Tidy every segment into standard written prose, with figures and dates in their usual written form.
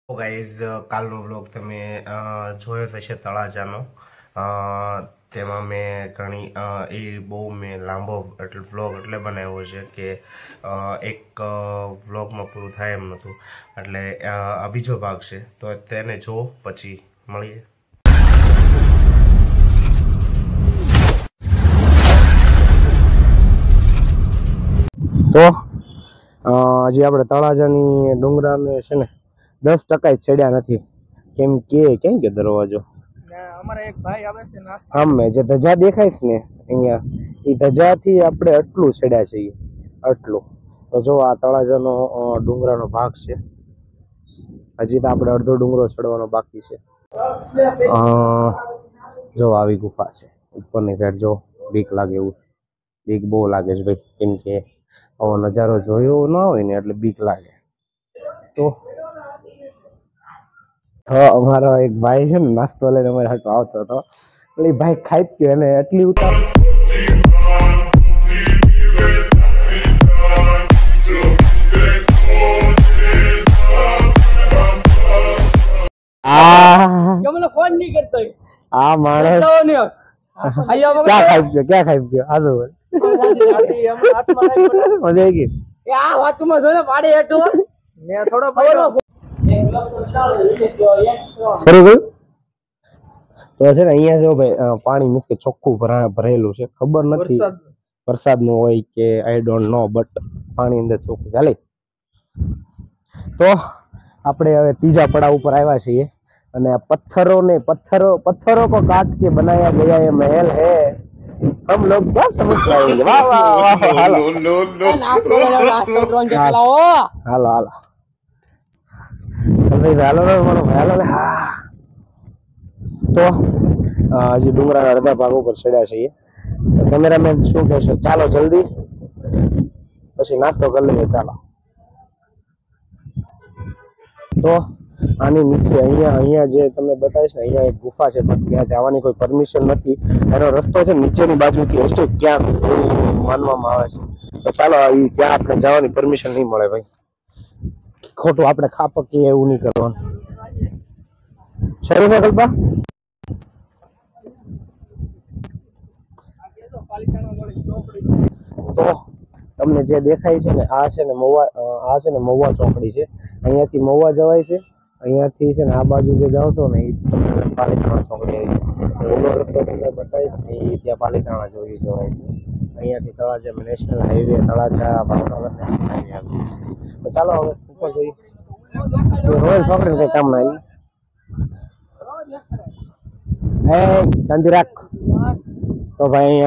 તો ગાઈઝ કાલનો વ્લોગ તમે જોયો તો છે તળાજાનો. તેમાં મેં ઘણી એ બહુ મેં લાંબો વ્લોગ એટલે બનાવ્યો છે કે એક વ્લોગમાં પૂરું થાય એમ નહોતું, એટલે આ બીજો ભાગ છે. તો તેને જો પછી મળીએ. તો હજી આપણે તળાજાની ડુંગરાને છે ને 10% જ ચડ્યા નથી. કેમ કે દરવાજો અમારે એક ભાઈ આવે છે ને આમ જે ધજા દેખાય છે ને અહીંયા, એ ધજાથી આપણે આટલું ચડ્યા છીએ, આટલું. તો જો આ તળાજાનો ડુંગરાનો ભાગ છે. હજી તો આપણે અડધો ડુંગરો ચડવાનો બાકી છે. જો આવી ગુફા છે ઉપરની સાઈડ. જો બીક લાગે એવું, બીક બહુ લાગે છે ભાઈ, કેમ કે આવો નજારો જોયો ના હોય ને એટલે બીક લાગે. તો અમારો એક ભાઈ છે ને નાસ્તો લઈને અમારે હાટો આવતો હતો, એટલે ભાઈ ખાઈ ગયો એને એટલી ઉતાર. આ માણસ ક્યાં ખાઈ ગયો આજુ મજા આવી ગઈ. તો છે ને અહીંયા જો ભાઈ પાણી મીન્સ કે ચોખ્ખું ભરેલું છે. ખબર નથી વરસાદ નું હોય કે આઈ ડોન્ટ નો, બટ પાણી અંદર ચોખ્ખું ચાલે. તો આપણે હવે ત્રીજા પડાવ ઉપર આવ્યા છીએ અને પથ્થરો को काट के बनाया गया ये महल है. हम लोग क्या समझ पाएंगे. वाह वाह वाह. हालो हालो हालो હા. તો હજી ડુંગરાના અડધા ભાગ ઉપર ચડ્યા છીએ. કેમેરામેન શું કહેશે? ચાલો જલ્દી પછી નાસ્તો કરી લઈએ. ચાલો. તો આની નીચે અહીંયા જે તમને બતાવીશ ને, અહીંયા એક ગુફા છે, પણ ત્યાં જવાની કોઈ પરમિશન નથી. એનો રસ્તો છે નીચેની બાજુથી હશે ક્યાંક માનવામાં આવે છે. તો ચાલો ત્યાં આપણે જવાની પરમિશન નહીં મળે ભાઈ, ખોટું આપણે ખાપકીએ એવું નહીં કરવાનું. શરૂ છે કલ્પા. તો તમને જે દેખાય છે ને આ છે ને મહુવા ચોકડી છે. અહીંયાથી મહુવા જવાય છે. અહીંયાથી છે ને આ બાજુ જે જાવ છો ને એ તમને પાલીતાણા ચોકડી આવી છે. ઓલો રસ્તો તમને બતાવીશ ને એ ત્યાં પાલીતાણા જોઈ જવાય છે. અહીંયાથી Talaja national highway, Talaja Bhavnagar national highway આવી. તો ચાલો હવે ઉપર જઈએ. રોયલ ચોકડી કઈ કામ ના શાંતિ રાખ. तो भाई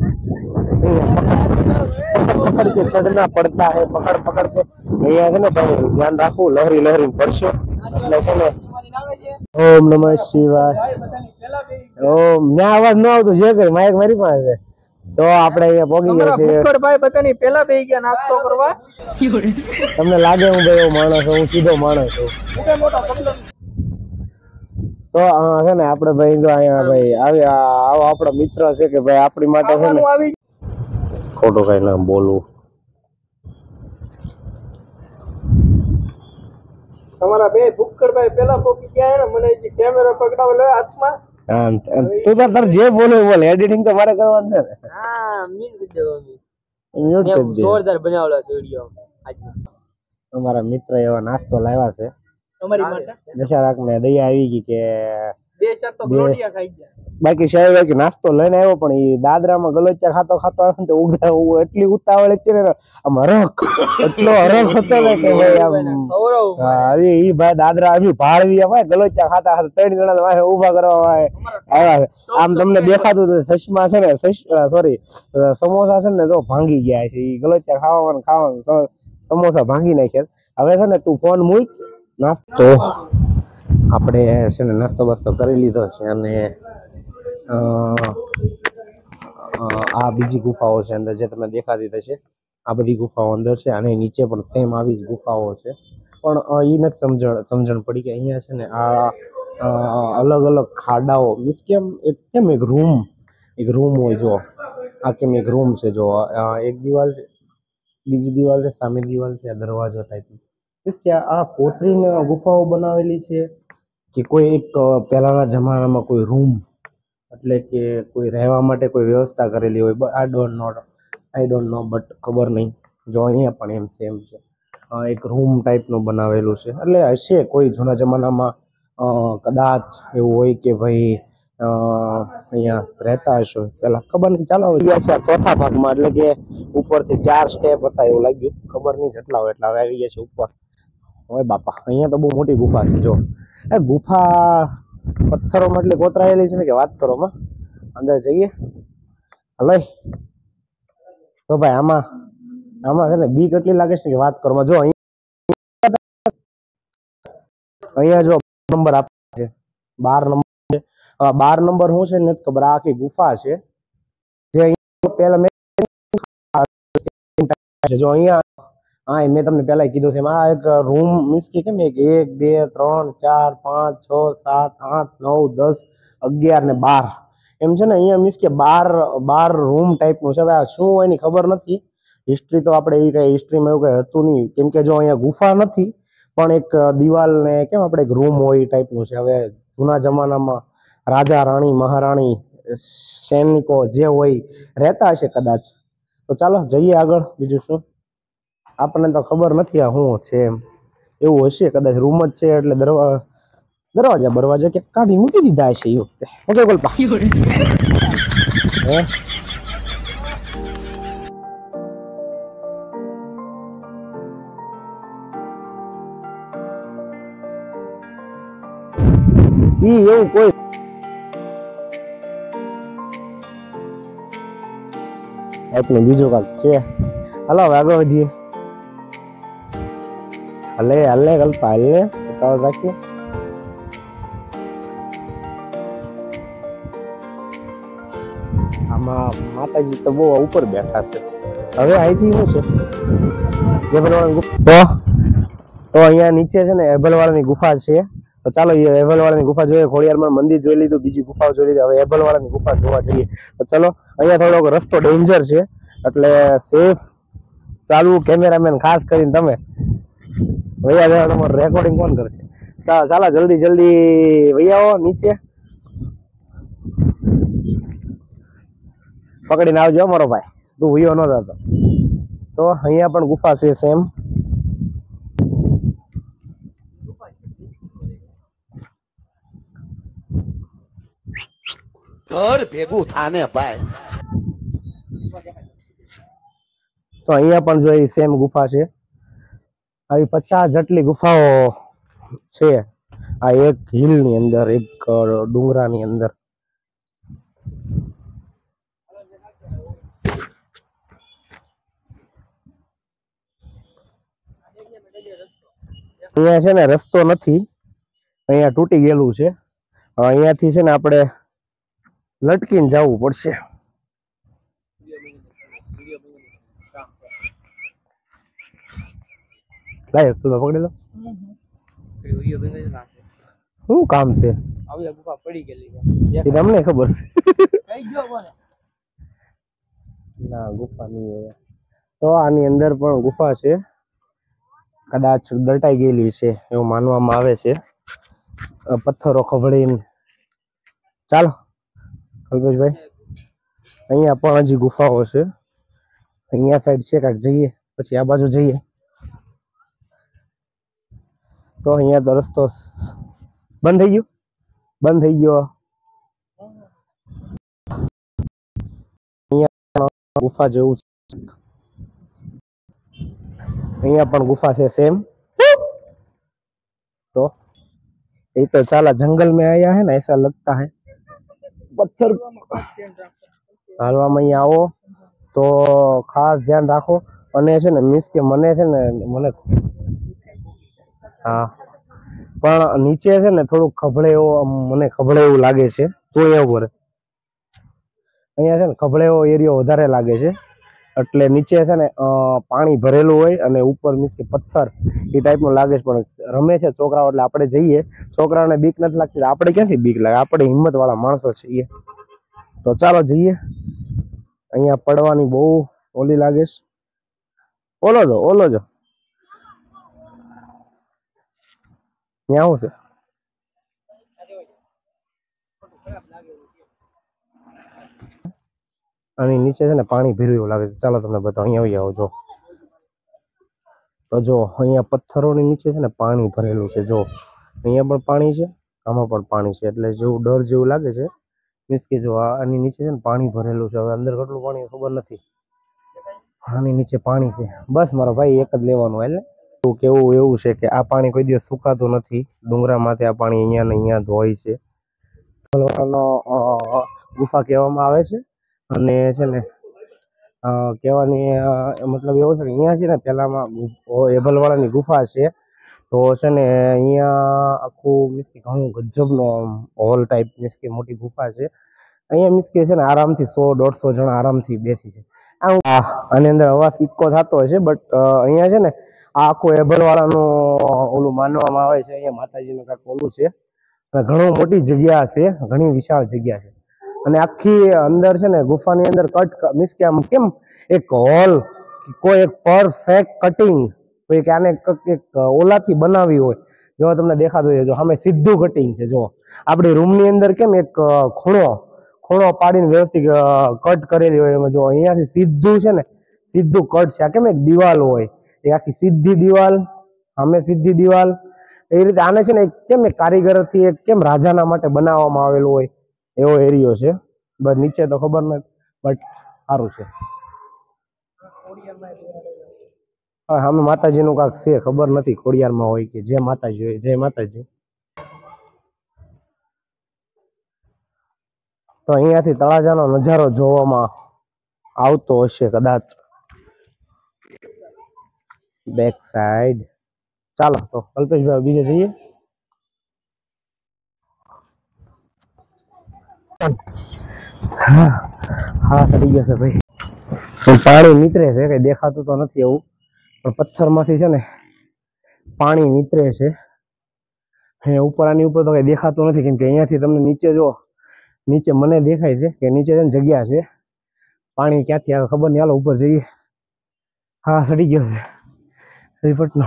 पकड़ के चढ़ना पड़ता है, पकड़ के અહીંયા છે ને ભાઈ ધ્યાન રાખવું, લહેરી લહેરી પડશો એટલે છે ને. ઓમ નમઃ શિવાય. ઓમ ના અવાજ ન આવતો જે કઈ માઇક મારી પાસે છે. તો આપણે અહીંયા પહોંચી ગયા છીએ. ભાઈ બધાની પહેલા બેહી ગયા નાસ્તો કરવા. તમને લાગે હું ભાઈ એવો માણસ છું? હું સીધો માણસ છું. તો છે ને આપણે ભાઈ જો અહીંયા ભાઈ આવો આપણો મિત્ર છે કે ભાઈ આપણી માટે છે ને ખોટું કઈ ના બોલવું. તમારા બે ભુક્કડભાઈ પેલા પોકી ગયા ને, મને કેમેરો પકડાવ લે હાથમાં. તું તાર જે બોલે બોલ, એડિટિંગ તો મારે કરવાનું છે ને. હા મ્યુટ કરી દેવો. જોરદાર બનાવેલો છે વિડિયો આજનો. અમારા મિત્ર એવા નાસ્તો લાવ્યા છે તમારી માટે. દશારાક ને દયા આવી ગઈ કે બે ચાર તો ગોડિયા ખાઈ ગયા. બાકી સાહેબ કે નાસ્તો લઈને આવ્યો પણ એ દાદરામાં ગલોચા ખાતો આવે ને તો એટલી ઉતાવળ હતી ને, આમ હરખ એટલો હરખ હતો ને કે ભાઈ આમ આવી ઈ ભાઈ દાદરા આવી ભાળવી ભાઈ ગલોચા ખાતા 3 જણા વાહે ઊભા કરવા આવ્યા. આમ તમને દેખાતું હતું સસમા છે ને, સોરી સમોસા છે ને તો ભાંગી ગયા છે. ઈ ગલોચા ખાવાનું સમોસા ભાંગી નાખ્યા. હવે છે ને તું ફોન મૂક. નાસ્તો આપણે છે ને નાસ્તો બાસ્તો કરી લીધો છે અને આ બીજી ગુફાઓ છે અંદર જે તમને દેખાતી થશે. આ બધી ગુફાઓ અંદર છે અને નીચે પણ સેમ આવી જ ગુફાઓ છે. પણ એ નથી સમજણ પડી કે અહીંયા છે ને આ અલગ અલગ ખાડાઓ મીન્સ કેમ એક રૂમ હોય. જો આ કેમ એક રૂમ છે. જો એક દિવાલ છે, બીજી દિવાલ છે, સામે દિવાલ છે, દરવાજો ટાઈપ કે આ કોતરીને ગુફાઓ બનાવેલી છે કે કોઈ એક પહેલાના જમાનામાં કોઈ રૂમ એટલે કે કોઈ રહેવા માટે કોઈ વ્યવસ્થા કરેલી હોય, આઈ ડોન્ટ નો બટ ખબર નહીં. જો અહીંયા પણ એમ સેમ છે, એક રૂમ ટાઈપનું બનાવેલું છે, એટલે હશે કોઈ જૂના જમાનામાં કદાચ એવું હોય કે ભાઈ અહીંયા રહેતા હશો પેલા, ખબર નહીં. ચાલો ગયા છે ચોથા ભાગમાં, એટલે કે ઉપરથી 4 સ્ટેપ હતા એવું લાગ્યું, ખબર નહીં જેટલા હોય એટલા. હવે આવી ગયા છે ઉપર. ઓય બાપા, અહીંયા તો બહુ મોટી ગુફા છે. જો એ ગુફા પથ્થરોમાં એટલી કોતરાયેલી છે ને કે વાત કરો માં. અંદર જઈએ હલે તો ભાઈ. આમાં છે ને બીક એટલી લાગે છે કે વાત કરો માં. જો અહીંયા જો નંબર આપે છે 12 નંબર છે. 12 નંબર શું છે ને ખબર. આ આખી ગુફા છે જે અહીંયા પહેલા મેં જો અહીંયા હા મેં તમને પહેલા કીધું છે આ એક રૂમ મીન્સ કે કેમ 1 2 3 4 5 6 7 8 9 10 11 ને 12 એમ છે ને. અહીંયા મીન્સ કે 12 રૂમ ટાઈપનું છે. હવે આ શું હોય એની ખબર નથી. હિસ્ટ્રી તો આપણે એ કઈ હિસ્ટ્રીમાં એવું કઈ હતું નહીં, કેમ કે જો અહીંયા ગુફા નથી પણ એક દિવાલ ને કેમ આપણે એક રૂમ હોય એ ટાઈપનું છે. હવે જૂના જમાનામાં રાજા રાણી મહારાણી સૈનિકો જે હોય રહેતા હશે કદાચ. તો ચાલો જઈએ આગળ. બીજું શું, આપણને તો ખબર નથી આ શું છે એમ. એવું હશે કદાચ રૂમ જ છે એટલે દરવાજા કે કાઢી મૂકી દીધા હશે એ વખતે. ઓકે ગોલપા એવું કોઈ એટલે બીજું કાંક છે. હાલો હવે આગળ વધીએ. હલે કલ્પા હલે ઉતાવળ રાખીએ. આમાં માતાજી તો બહુ ઉપર બેઠા છે. હવે અહીંથી શું છે તો અહીંયા નીચે છે ને એબલવાળાની ગુફા છે. તો ચાલો એ એબલવાળાની ગુફા જોઈએ. ખોડિયારમાં મંદિર જોઈ લીધું, બીજી ગુફાઓ જોઈ લીધી. હવે એબલવાળાની ગુફા જોવા જઈએ. તો ચલો. અહીંયા થોડોક રસ્તો ડેન્જર છે એટલે સેફ ચાલવું. કેમેરામેન ખાસ કરીને તમે વૈયા જવા, તમારું રેકોર્ડિંગ કોણ કરશે? ચાલો જલ્દી વૈયાઓ નીચે પકડીને આવજો મારો ભાઈ, તું વૈયો ન જતો. તો અહીંયા પણ ગુફા છે સેમ. ઘર ભેગું થાને ભાઈ. તો અહીંયા પણ જો એ સેમ ગુફા છે. આવી 50 જેટલી ગુફાઓ છે આ એક હિલ ની અંદર, એક ડુંગરાની અંદર. અહીંયા છે ને રસ્તો નથી, અહીંયા તૂટી ગયેલું છે. અહીંયાથી છે ને આપણે લટકીને જવું પડશે. લાય તું પકડી લો. શું કામ છે? તમને ખબર છે ના ગુફા નહીં. તો આની અંદર પણ ગુફા છે, કદાચ દટાઈ ગયેલી છે એવું માનવામાં આવે છે, પથ્થરો ખવડીને. ચાલો કલ્પેશભાઈ, અહીંયા પણ હજી ગુફાઓ છે. અહીંયા સાઈડ છે કાંઈક, જઈએ પછી આ બાજુ જઈએ. તો અહીંયા તો રસ્તો બંધ થઈ ગયો. અહીંયા ગુફા જેવું છે. અહીંયા પણ ગુફા છે सेम. तो ये तो साला जंगल में आया है ना, ऐसा लगता है. पत्थर हालवा में आओ तो खास ध्यान રાખો. અને છે ને મીન્સ કે મને છે ને હા પણ નીચે છે ને થોડું ખભળે એવો મને ખભળે એવું લાગે છે. તો એવું કરે અહીંયા છે ને ખભળે એવો એરિયો વધારે લાગે છે, એટલે નીચે છે ને પાણી ભરેલું હોય અને ઉપર મીન્સ કે પથ્થર એ ટાઈપનું લાગે છે. પણ રમે છે છોકરાઓ એટલે આપણે જઈએ. છોકરાઓને બીક નથી લાગતી, આપણે ક્યાંથી બીક લાગે? આપણે હિંમત વાળા માણસો છીએ. તો ચાલો જઈએ. અહીંયા પડવાની બહુ ઓલી લાગે છે. ઓલો જો ત્યાં શું છે? આની નીચે છે ને પાણી ભર્યું એવું લાગે છે. ચાલો તમને બતાવો. અહીંયા આવી આવો જો. તો જો અહીંયા પથ્થરોની નીચે છે ને પાણી ભરેલું છે. જો અહીંયા પણ પાણી છે, આમાં પણ પાણી છે. એટલે જેવું ડર જેવું લાગે છે. મીન્સ કે જો આની નીચે છે ને પાણી ભરેલું છે. હવે અંદર કેટલું પાણી ખબર નથી. આની નીચે પાણી છે. બસ મારો ભાઈ એક જ લેવાનું. એટલે કેવું એવું છે કે આ પાણી કોઈ દિવસ સુકાતું નથી. ડુંગરામાંથી આ પાણી અહીંયા ને અહીંયા જ હોય છે. ગુફા કહેવામાં આવે છે. અને છે ને કહેવાની મતલબ એવો છે કે અહીંયા છે ને પેલામાં એભલવાળાની ગુફા છે. તો છે ને અહીંયા આખું મીન્સ કે ઘણું ગજબનો હોલ ટાઈપ મીન્સ કે મોટી ગુફા છે. અહીંયા મીન્સ કે છે ને આરામથી 100-150 જણા આરામથી બેસી છે. આની અંદર અવાજ ઇકો થતો હોય છે. બટ અહીંયા છે ને આ આખું એભલવાળાનું ઓલું માનવામાં આવે છે. અહીંયા માતાજીનું કાંઈક ઓલું છે. ઘણું મોટી જગ્યા છે, ઘણી વિશાળ જગ્યા છે. અને આખી અંદર છે ને ગુફાની અંદર કટ મીન્સ કે આમ કેમ એક હોલ કોઈ એક પરફેક્ટ કટિંગ કોઈ કે આને એક ઓલાથી બનાવી હોય. જો તમને દેખાતું હોય જો સામે સીધું કટિંગ છે. જો આપણી રૂમની અંદર કેમ એક ખૂણો પાડીને વ્યવસ્થિત કટ કરેલી હોય. એમાં જો અહીંયાથી સીધું છે ને સીધું કટ છે. આ કેમ એક દિવાલ હોય એ આખી સીધી દિવાલ, સામે સીધી દિવાલ. એ રીતે આને છે ને કેમ એક કારીગરથી એક કેમ રાજાના માટે બનાવવામાં આવેલું હોય એવો એરિયો છે. બસ નીચે તો ખબર નથી, બટ સારું છે. હા, સામે માતાજીનું કાંક છે, ખબર નથી ખોડિયારમાં હોય કે જે માતાજી હોય. જય માતાજી. તો અહીંયાથી તળાજાનો નજારો જોવામાં આવતો હશે કદાચ બેક સાઈડ. ચાલો તો કલ્પેશભાઈ બીજે જઈએ. હા ચડી ગયા છે ભાઈ. પાણી નીતરે છે, કઈ દેખાતું તો નથી એવું, પણ પથ્થરમાંથી છે ને પાણી નીતરે છે. ઉપર આની ઉપર તો કઈ દેખાતું નથી, કેમ કે અહીંયાથી તમને નીચે જો, નીચે મને દેખાય છે કે નીચે છે ને જગ્યા છે. પાણી ક્યાંથી આવે ખબર નહીં. હાલો ઉપર જઈએ. હા ચડી ગયો છે રિપોર્ટનો.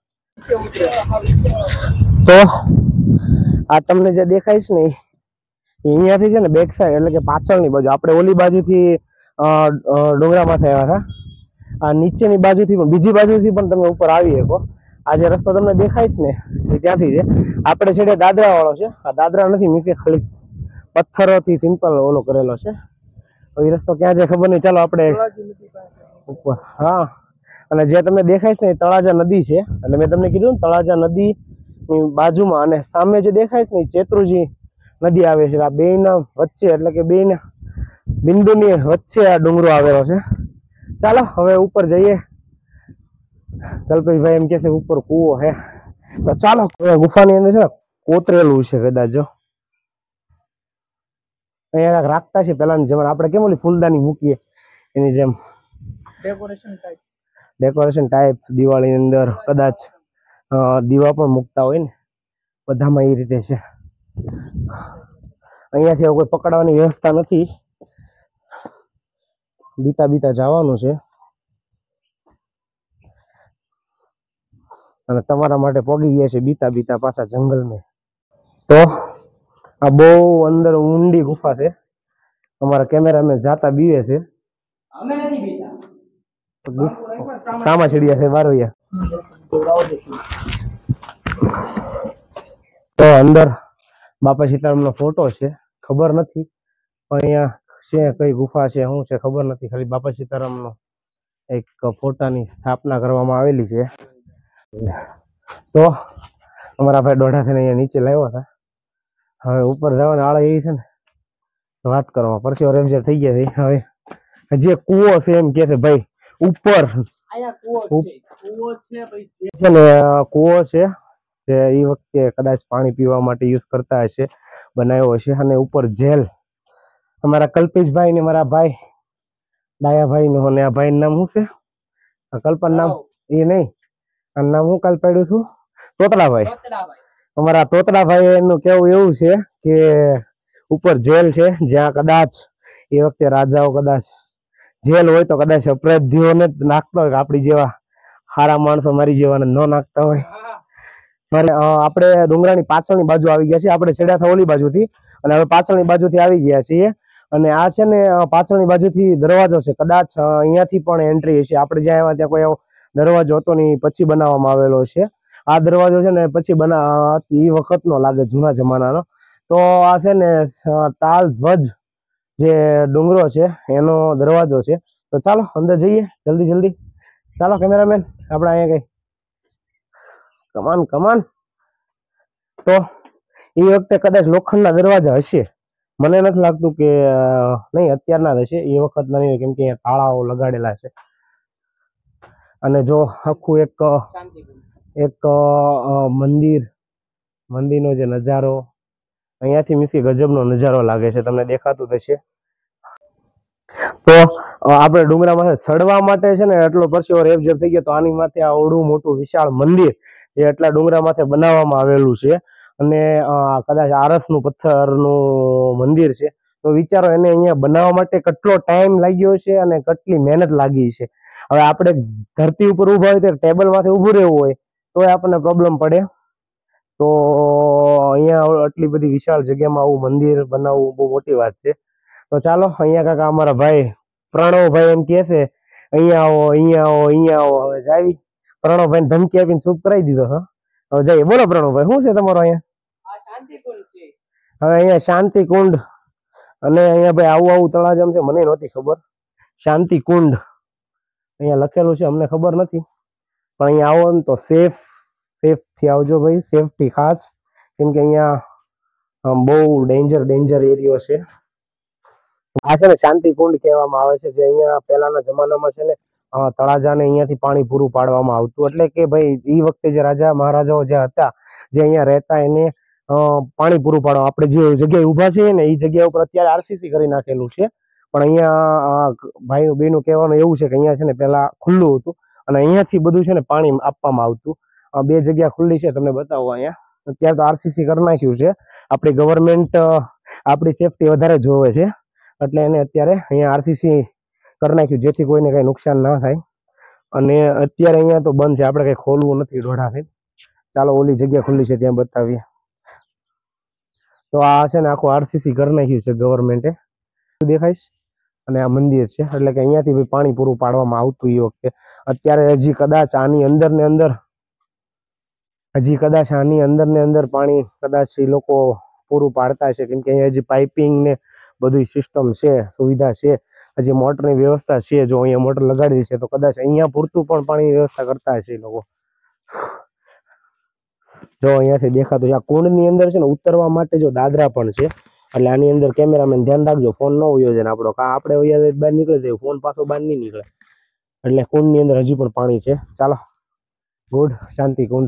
તો આ તમને જે દેખાય છે ને અહીંયાથી છે ને બેક સાઈડ એટલે કે પાછળની બાજુ, આપણે ઓલી બાજુથી ડુંગરામાંથી આવ્યા હતા. આ નીચેની બાજુથી પણ બીજી બાજુથી પણ તમે ઉપર આવી શકો. આ જે રસ્તો તમને દેખાય છે ને એ ત્યાંથી છે. આપણે છેડે દાદરા વાળો છે. આ દાદરા નથી, મીન્સ કે ખાલી પથ્થરોથી સિમ્પલ ઓલો કરેલો છે. એ રસ્તો ક્યાં છે ખબર નહીં. ચાલો આપણે ઉપર. હા, અને જે તમને દેખાય છે ને તળાજા નદી છે. એટલે મેં તમને કીધું ને તળાજા નદી ની બાજુમાં અને સામે જે દેખાય છે ને ચેત્રુજી નદી આવે છે. આ બેયના વચ્ચે એટલે કે બેયના બિંદુની વચ્ચે આ ડુંગરો આવેલો છે. ચાલો હવે ઉપર જઈએ. કલ્પેશભાઈ એમ કે છે ઉપર કૂવો હે, તો ચાલો. ગુફાની અંદર છે ને કોતરેલું છે કદાચ. જો અહીંયા રાખતા છે પેલાની જેમ, આપણે કેમ ઓલી ફૂલદાની મૂકીએ એની જેમ ડેકોરેશન ટાઈપ દિવાળીની અંદર કદાચ દીવા પણ મૂકતા હોય ને બધામાં, એ રીતે છે. અહીંયાથી કોઈ પકડવાની વ્યવસ્થા નથી. બીતા જવાનું છે અને તમારા માટે પોગી ગયા છે બીતા પાછા જંગલમાં. તો આ બહુ અંદર ઊંડી ગુફા છે. અમારા કેમેરામેન જાતા બીવે છે. સામા ચડિયા છે બારોયા. તો અંદર બાપા સીતારામનો ફોટો છે. ખબર નથી પણ અહીંયા છે કઈ ગુફા છે શું છે ખબર નથી. ખાલી બાપા સીતારામનો એક ફોટાની સ્થાપના કરવામાં આવેલી છે. તો અમારા ભાઈ દોઢા થઈને અહીંયા નીચે લાવ્યા હતા. હવે ઉપર જવાની આળે એવી છે ને વાત કરવામાં પરસેવો રેમઝેર થઈ ગયા છે. હવે જે કૂવો છે એમ કે છે ભાઈ ઉપર છે ને કૂવો છે જે એ વખતે કદાચ પાણી પીવા માટે યુઝ કરતા હશે, બનાવ્યો હશે. અને ઉપર જેલ અમારા કલ્પેશભાઈ ને મારા ભાઈ ડાયાભાઈ નું, અને આ ભાઈ નામ શું છે કલ્પન નામ એ નહીં, આ નામ હું કાલ પાડ્યું છું તોતડાભાઈ. અમારા તોતડાભાઈ એનું કેવું એવું છે કે ઉપર જેલ છે જ્યાં કદાચ એ વખતે રાજાઓ કદાચ જેલ હોય તો કદાચ અપરાધીઓને જ નાખતા હોય, આપણી જેવા સારા માણસો મારી જેવાને ન નાખતા હોય. આપણે ડુંગરાની પાછળની બાજુ આવી ગયા છીએ. આપણે ચડ્યા હતા ઓલી બાજુથી અને હવે પાછળની બાજુથી આવી ગયા છીએ. અને આ છે ને પાછળની બાજુથી દરવાજો છે, કદાચ અહીંયાથી પણ એન્ટ્રી છે. આપણે જ્યાં આવ્યા ત્યાં કોઈ એવો દરવાજો હતો નહીં, પછી બનાવવામાં આવેલો છે. આ દરવાજો છે ને પછી એ વખતનો લાગે, જૂના જમાનાનો. તો આ છે ને તાલ ધ્વજ જે ડુંગરો છે એનો દરવાજો છે. તો ચાલો અંદર જઈએ જલ્દી જલ્દી. ચાલો કેમેરામેન, આપણે અહીંયા કઈ કમાન કમાન. તો એ વખતે કદાચ લોખંડના દરવાજા હશે, મને નથી લાગતું કે નહીં અત્યારના જ હશે, એ વખત નહીં, કેમ કે તાળાઓ લગાડેલા છે. અને જો આખું એક મંદિરનો જે નજારો અહીંયાથી મીસી ગજબનો નજારો લાગે છે, તમને દેખાતું થશે. તો આપણે ડુંગરામાં ચડવા માટે છે ને એટલો પરસેવો રેબઝેબ થઈ ગયો. તો આની માથે આ ઓડું મોટું વિશાળ મંદિર જે એટલા ડુંગરા માથે બનાવવામાં આવેલું છે. અને કદાચ આરસનું પથ્થરનું મંદિર છે. તો વિચારો એને અહીંયા બનાવવા માટે કેટલો ટાઈમ લાગ્યો છે અને કેટલી મહેનત લાગી છે. હવે આપણે ધરતી ઉપર ઊભા હોય તો ટેબલ માંથી ઊભું રહેવું હોય તો આપણને પ્રોબ્લેમ પડે. તો અહીંયા આટલી બધી વિશાળ જગ્યામાં આવું મંદિર બનાવવું બહુ મોટી વાત છે. તો ચાલો અહીંયા કાકા અમારા ભાઈ પ્રણવભાઈ એમ કહે છે અહીંયા આવો અહીંયા આવો અહીંયા આવો. હવે જાવી પ્રણવભાઈ ધમકી આપીને ચૂપ કરાવી દીધો. હવે જઈએ. બોલો પ્રણવભાઈ, શું છે તમારો અહીંયા? હવે અહીંયા શાંતિ કુંડ અને અહીંયા ભાઈ આવું આવું તળાજામ છે, મને નહોતી ખબર. શાંતિ કુંડ અહીંયા લખેલું છે, અમને ખબર નથી. પણ અહીંયા આવો ને તો સેફથી આવજો ભાઈ, સેફટી ખાસ, કેમ કે અહીંયા બહુ ડેન્જર એરિયો છે. આ છે ને શાંતિ કુંડ કહેવામાં આવે છે, જે અહીંયા પહેલાના જમાનામાં છે ને તળાજાને અહીંયાથી પાણી પૂરું પાડવામાં આવતું. એટલે કે ભાઈ એ વખતે જે રાજા મહારાજાઓ જે હતા, જે અહીંયા રહેતા, એને પાણી પૂરું પાડવા. આપણે જે જગ્યાએ ઊભા છીએ ને એ જગ્યા ઉપર અત્યારે આરસીસી કરી નાખેલું છે. પણ અહીંયા ભાઈ બેનું કહેવાનું એવું છે કે અહીંયા છે ને પહેલા ખુલ્લું હતું અને અહીંયાથી બધું છે ને પાણી આપવામાં આવતું. બે જગ્યા ખુલ્લી છે, તમને બતાવો અહીંયા. અત્યારે તો આરસીસી કરી નાખ્યું છે. આપણી ગવર્મેન્ટ આપણી સેફટી વધારે જોવે છે, એટલે એને અત્યારે અહીંયા આરસીસી કરી નાખ્યું, જેથી કોઈને કઈ નુકસાન ના થાય. અને અત્યારે અહીંયા તો બંધ છે, આપણે કઈ ખોલવું નથી દોઢાથી. ચાલો ઓલી જગ્યા ખુલ્લી છે ત્યાં બતાવીએ. તો આ છે ને આખું આરસીસી કરી નાખ્યું છે ગવર્મેન્ટે, દેખાઈશ. અને આ મંદિર છે, એટલે કે અહીંયાથી પાણી પૂરું પાડવામાં આવતું એ વખતે. અત્યારે હજી કદાચ આની અંદર ને અંદર પાણી કદાચ એ લોકો પૂરું પાડતા છે, કેમ કે અહીંયા હજી પાઇપિંગ ને બધી સિસ્ટમ છે, સુવિધા છે, હજી મોટરની વ્યવસ્થા છે. જો અહીંયા મોટર લગાડી છે તો કદાચ અહીંયા પૂરતું પણ પાણીની વ્યવસ્થા કરતા હશે એ લોકો. જો અહીંયાથી દેખાતું છે. આ કુંડની અંદર છે ને ઉતરવા માટે જો દાદરા પણ છે, એટલે આની અંદર કેમેરામેન ધ્યાન રાખજો, ફોન ન ઉયો છે ને આપણો. આપણે અહીંયા બહાર નીકળી જાય, ફોન પાછો બહાર નહીં નીકળે. એટલે કુંડની અંદર હજી પણ પાણી છે. ચાલો, ગુડ. શાંતિ કુંડ.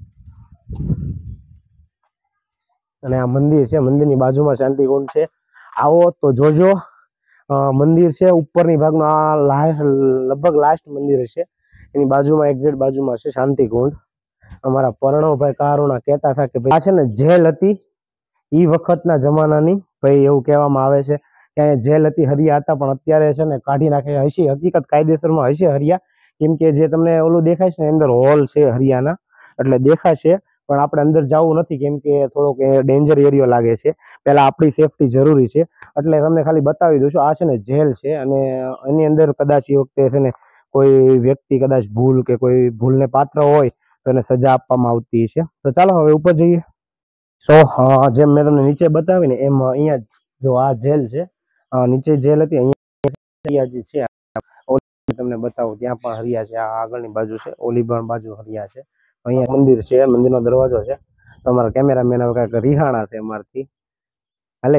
અને આ મંદિર છે, મંદિરની બાજુમાં શાંતિ કુંડ છે. આવો તો જોજો. મંદિર છે ઉપરની ભાગમાં, આ લગભગ લાસ્ટ મંદિર છે, એની બાજુમાં એક્ઝેક્ટ બાજુમાં છે શાંતિ કુંડ. અમારા પ્રણવભાઈ કારુણા કહેતા હતા કે ભાઈ આ છે ને જેલ હતી એ વખતના જમાનાની, ભાઈ એવું કહેવામાં આવે છે કે અહીંયા જેલ હતી, હરિયા હતા, પણ અત્યારે છે ને કાઢી નાખે હશે. હકીકત કાયદેસરમાં હશે હરિયા, કેમ કે જે તમને ઓલું દેખાય છે ને અંદર હોલ છે હરિયાના, એટલે દેખાશે. પણ આપણે અંદર જવું નથી, કેમ કે થોડોક ડેન્જર એરિયો લાગે છે. પહેલા આપણી સેફટી જરૂરી છે, એટલે તમને ખાલી બતાવી દઉં છું. આ છે ને જેલ છે, અને એની અંદર કદાચ એ વખતે છે ને કોઈ વ્યક્તિ કદાચ ભૂલ કે કોઈ ભૂલને પાત્ર હોય તો એને સજા આપવામાં આવતી છે. તો ચાલો હવે ઉપર જઈએ. તો જેમ મેં તમને નીચે બતાવી ને એમ અહીંયા જો આ જેલ છે, નીચે જેલ હતી, અહીંયા જે છે તમને બતાવું, ત્યાં પણ હરિયા છે. આ આગળની બાજુ છે, ઓલી પણ બાજુ હરિયા છે. અહીંયા મંદિર છે, મંદિરનો દરવાજો છે. તો અમારા કેમેરામેન હવે કાંઈક રિહાણા છે અમારથી. હાલે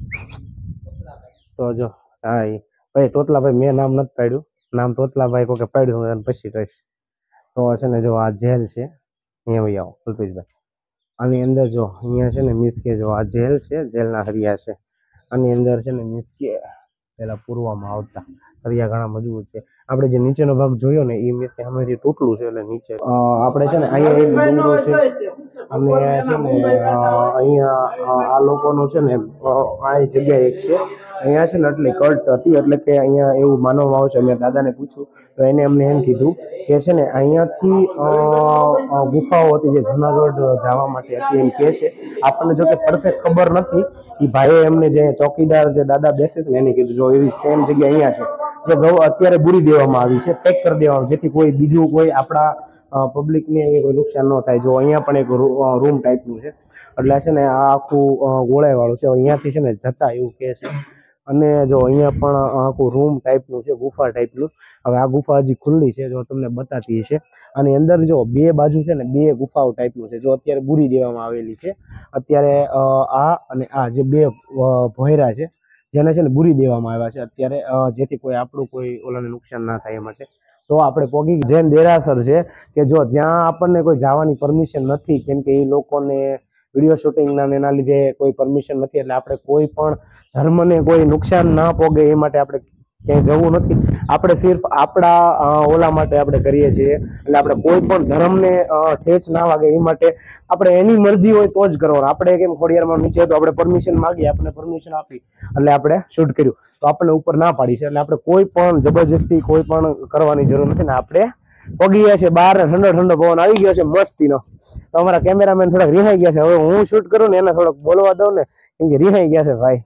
તો જો, હા ભાઈ તોતલાભાઈ, મેં નામ નથી પાડ્યું, નામ તોતલાભાઈ કોઈ પાડ્યું હું પછી કહીશ. તો છે ને જો આ જેલ છે, અહીંયા ભાઈ આવો કલ્પેશભાઈ. આની અંદર જો અહીંયા છે ને મીન્સ કે જો આ જેલ છે, જેલના હરિયા છે. આની અંદર છે ને મીન્સ કે પેલા પૂરવામાં આવતા હરિયા ઘણા મજબૂત છે. આપણે જે નીચેનો ભાગ જોયો ને એ મેં સામેથી તૂટલું છે એટલે નીચે આપણે છે ને અહીંયા એક ડુંગરો છે અને છે ને અહીંયા આ લોકોનો છે ને આ જગ્યા એક છે અહીંયા છે ને એટલી કલ્ટ હતી એટલે કે અહીંયા એવું માનવામાં આવે છે મેં દાદાને પૂછ્યું તો એને અમને એમ કીધું કે છે ને અહીંયાથી ગુફાઓ હતી જે જુનાગઢ જવા માટે હતી એમ કે છે આપણને જો કે પરફેક્ટ ખબર નથી એ ભાઈએ એમને જે ચોકીદાર જે દાદા બેસે છે ને એને કીધું જો એવી સેમ જગ્યા અહીંયા છે જે અત્યારે બુરી દેવામાં આવી છે પેક કરી દેવામાં જેથી કોઈ બીજું કોઈ આપણા પબ્લિકને કોઈ નુકસાન ન થાય જો અહીંયા પણ એક રૂમ ટાઈપનું છે એટલે છે ને આ આખું ગોળાઈ વાળું છે અહીંયાથી છે ને જતા એવું કહે છે અને જો અહીંયા પણ આખું રૂમ ટાઈપનું છે ગુફા ટાઈપનું હવે આ ગુફા હજી ખુલ્લી છે જો તમને બતાતી છે અને અંદર જો બે બાજુ છે ને બે ગુફાઓ ટાઈપનું છે જો અત્યારે બુરી દેવામાં આવેલી છે અત્યારે આ અને આ જે બે ભોયરા છે જેને છે ને બુરી દેવામાં આવ્યા છે અત્યારે જેથી કોઈ આપણું કોઈ ઓલાને નુકસાન ના થાય એ માટે તો આપણે પોગી જૈન દેરાસર છે કે જો જ્યાં આપણને કોઈ જવાની પરમિશન નથી કેમ કે એ લોકોને વિડીયો શૂટિંગના એના લીધે કોઈ પરમિશન નથી એટલે આપણે કોઈ પણ ધર્મને કોઈ નુકસાન ના પોગે એ માટે આપણે ક્યાંય જવું નથી આપણે સિર્ફ આપણા ઓલા માટે આપણે કરીએ છીએ એટલે આપણે કોઈ પણ ધર્મને ઠેચ ના વાગે એ માટે આપણે એની મરજી હોય તો જ કરવાનું આપણે કેમ ખોડિયારમાં નીચે તો આપણે પરમિશન માંગીએ આપણને પરમિશન આપી એટલે આપણે શૂટ કર્યું તો આપણને ઉપર ના પાડી છે એટલે આપણે કોઈ પણ જબરજસ્તી કોઈ પણ કરવાની જરૂર નથી ને આપણે પગી ગયા છે બહાર ઠંડો ઠંડો પવન આવી ગયો છે મસ્તીનો તો અમારા કેમેરામેન થોડાક રિહાઈ ગયા છે હવે હું શૂટ કરું ને એને થોડોક બોલવા દઉં ને કેમ કે રિહાઈ ગયા છે ભાઈ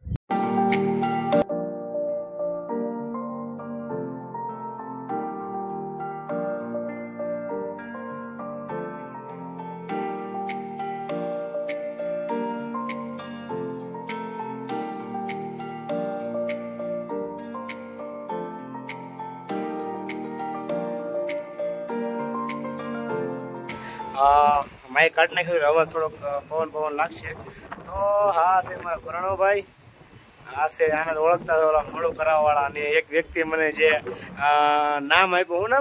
માઇક કાઢ નાખ્યું અવાજ થોડોક પવન લાગશે તો હા છે મારા કરણોભાઈ આ છે આને ઓળખતા ઓલા મોડું કરાવવા વાળા અને એક વ્યક્તિ મને જે નામ આપ્યું હું નામ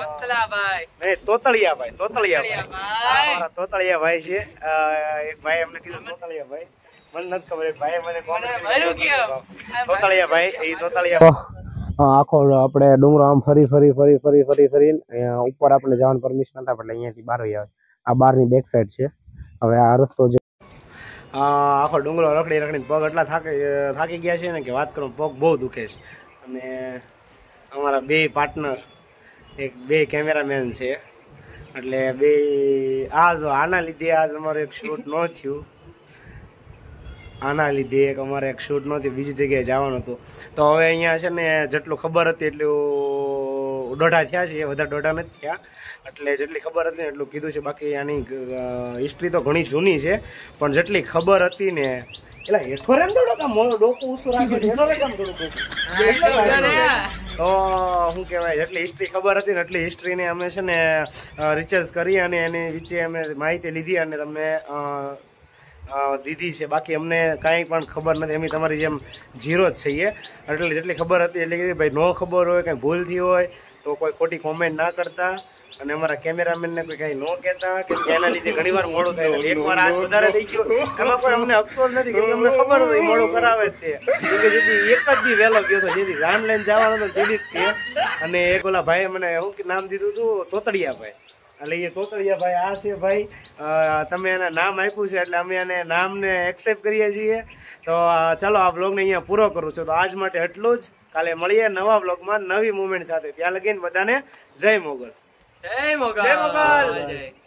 તોતળિયા ભાઈ છે એક ભાઈ એમને કીધું તોતળિયા ભાઈ મને નથી ખબર એક ભાઈ મને તોતળિયા ભાઈ એ તોતળિયા આખો આપણે ડુંગરો આમ ફરી ઉપર આપણે જવાનું પરમિશન હતા એટલે અહીંયાથી બહાર આવે આ બહારની બેક સાઈડ છે હવે આ રસ્તો જે આખો ડુંગરો રખડીને પગ એટલા થાકી ગયા છે ને કે વાત કરું પગ બહુ દુખે છે અને અમારા બે પાર્ટનર બે કેમેરામેન છે એટલે બે આના લીધે આજ અમારું એક શૂટ ન થયું આના લીધે એક અમારે એક શૂટ નહોતી બીજી જગ્યાએ જવાનું હતું તો હવે અહીંયા છે ને જેટલું ખબર હતી એટલું દોઢા થયા છે વધારે દોઢા નથી થયા એટલે જેટલી ખબર હતી ને એટલું કીધું છે બાકી આની હિસ્ટ્રી તો ઘણી જૂની છે પણ જેટલી ખબર હતી ને એટલે હેઠો રે ડોકું ઊંચું રાખે તો શું કહેવાય જેટલી હિસ્ટ્રી ખબર હતી ને એટલી હિસ્ટ્રીને અમે છે ને રિસર્ચ કરી અને એની વિશે અમે માહિતી લીધી અને તમને દીધી છે બાકી અમને કાંઈ પણ ખબર નથી એમ તમારી જેમ ઝીરો જ છીએ એટલે જેટલી ખબર હતી એટલે કે ભાઈ ન ખબર હોય કંઈ ભૂલ થઈ હોય તો કોઈ ખોટી કોમેન્ટ ના કરતા અને અમારા કેમેરામેનને કોઈ કાંઈ ન કહેતા કે એના લીધે ઘણી વાર મોડું થયું એકવાર આજ વધારે થઈ ગયું એમાં કોઈ અમને અફસોસ નથી કે અમને ખબર હતી મોડું કરાવે જ તે જેથી એક જ દી વહેલો ગયો હતો જેથી રામ લઈને જવાનો હતો તેની જ તે અને એક ઓલા ભાઈએ મને શું નામ દીધું હતું તોતળિયા ભાઈ એટલે એ તોતળિયા ભાઈ આ છે ભાઈ તમે એના નામ આપ્યું છે એટલે અમે એને નામને એક્સેપ્ટ કરીએ છીએ તો ચાલો આ વ્લોગને અહીંયા પૂરો કરું છું તો આજ માટે એટલું જ કાલે મળીએ નવા વ્લોગમાં નવી મુવમેન્ટ સાથે ત્યાં લગીને બધાને જય મોગલ જય મોગલ જય મોગલ.